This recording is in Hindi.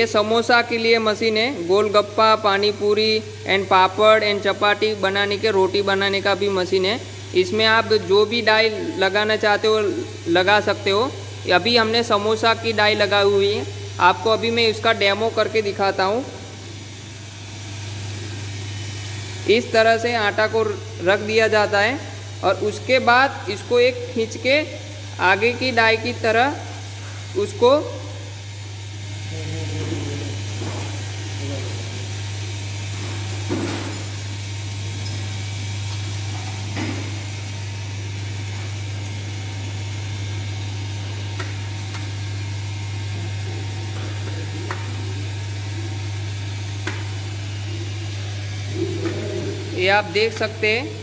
ये समोसा के लिए मशीन है, गोलगप्पा, पानी पूरी एंड पापड़ एंड चपाती बनाने के, रोटी बनाने का भी मशीन है। इसमें आप जो भी डाई लगाना चाहते हो लगा सकते हो। अभी हमने समोसा की डाई लगाई हुई है, आपको अभी मैं इसका डेमो करके दिखाता हूँ। इस तरह से आटा को रख दिया जाता है और उसके बाद इसको एक खींच के आगे की डाई की तरह उसको ये आप देख सकते हैं